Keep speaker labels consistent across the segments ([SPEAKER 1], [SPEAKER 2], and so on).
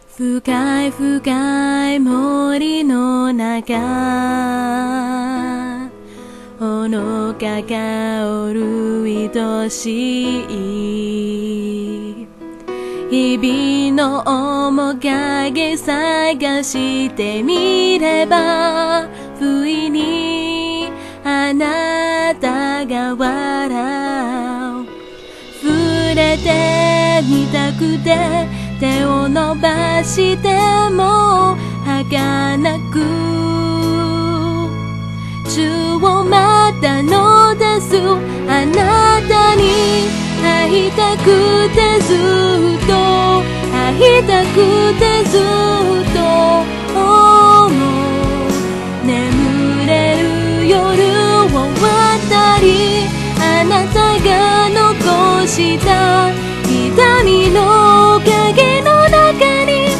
[SPEAKER 1] 深い深い森の中、ほのか香る愛しい日々の面影探してみれば、不意にあなたが笑う。触れてみたくて手を伸ばしても儚く宙を舞ったのです。あなたに会いたくてずっと会いたくてずっと思う。眠れる夜を渡り、あなたが残した痛みの影の中に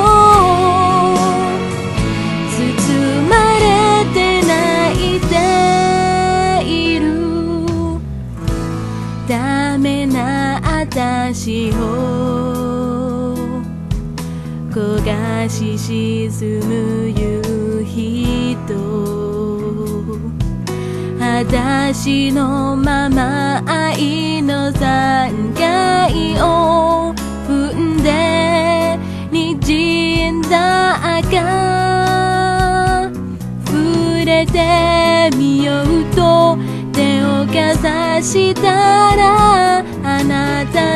[SPEAKER 1] 包まれて泣いている。ダメな私を焦がし沈む夕日と、私のまま愛の残骸を踏んで滲んだ赤。触れてみようと手をかざしたら、あなた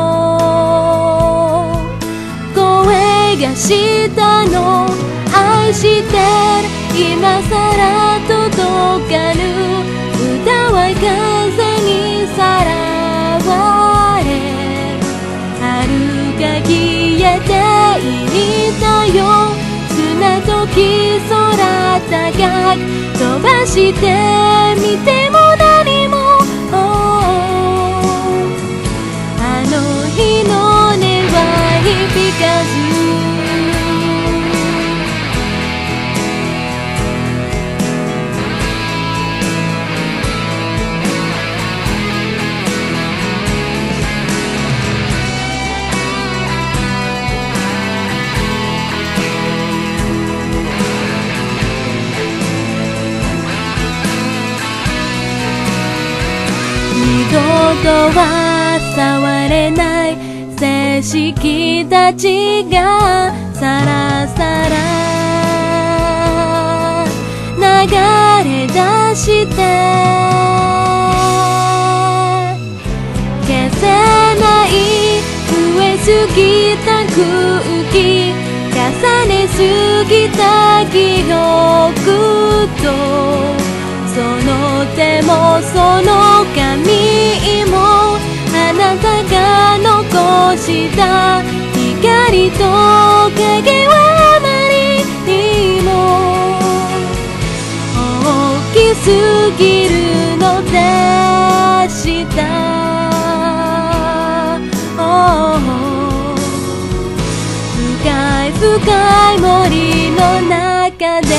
[SPEAKER 1] の声がしたの。愛してる今さら届かぬ歌は風にさらわれ、遥か消えていたよ。砂とき空高く飛ばしてみても何も、あの日の音は響かず。二度とは触れない静色たちがさらさら流れ出して消せない増えすぎた空気、重ねすぎた記憶と、その手もその髪もあなたが残した光と影はあまりにも大きすぎるのでした。深い深い森の中で